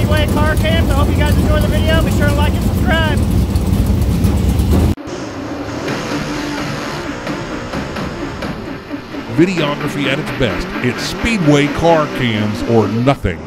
Speedway Car Cams. I hope you guys enjoy the video. Be sure to like and subscribe. Videography at its best. It's Speedway Car Cams or nothing.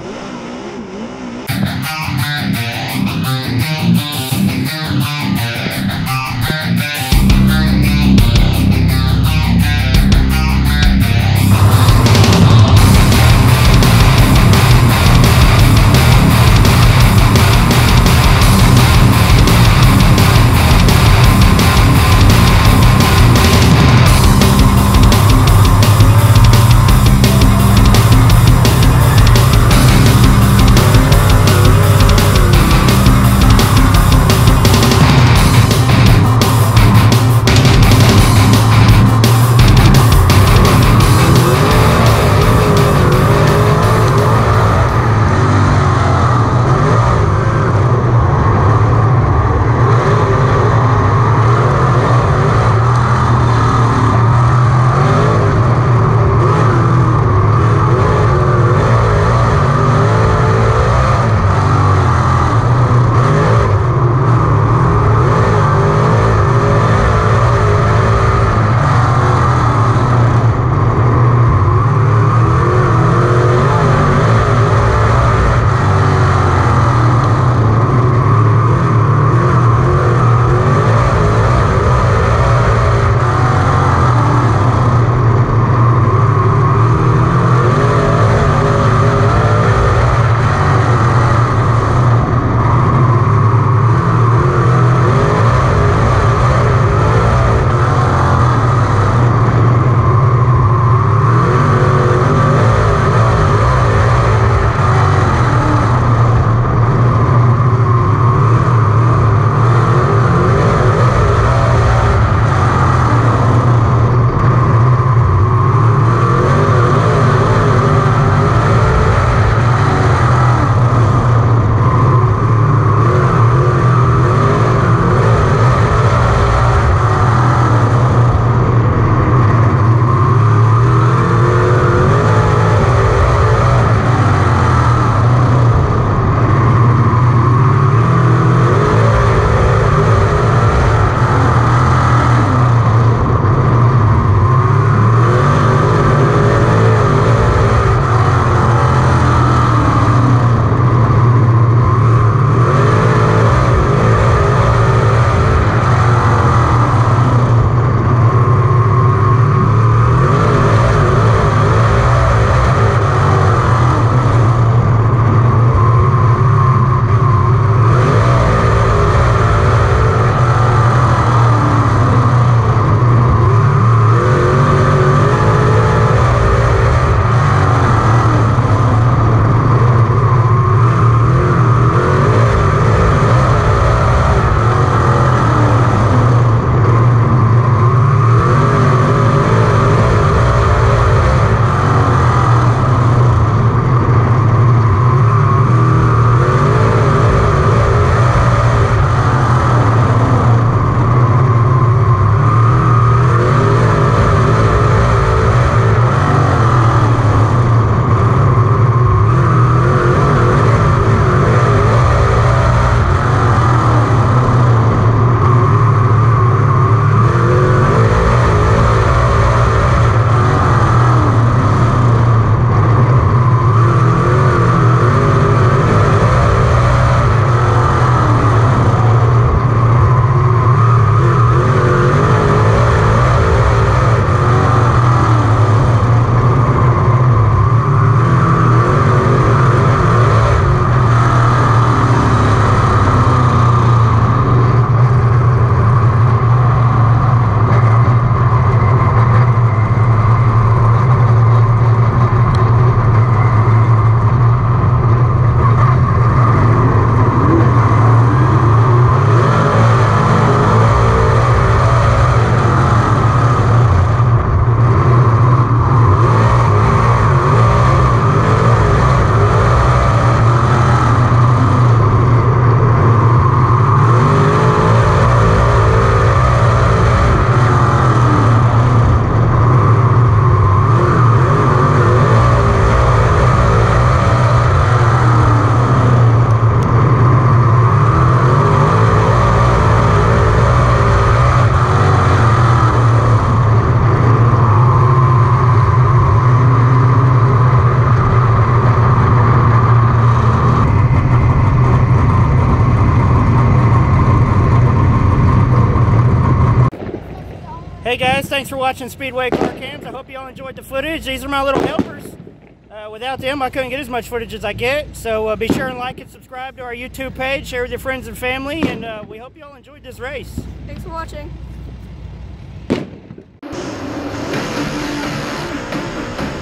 thanks for watching Speedway Car Cams. I hope you all enjoyed the footage. These are my little helpers. Without them, I couldn't get as much footage as I get. So be sure and like and subscribe to our YouTube page, share with your friends and family, and we hope you all enjoyed this race. Thanks for watching.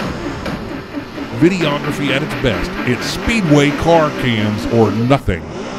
Videography at its best. It's Speedway Car Cams or nothing.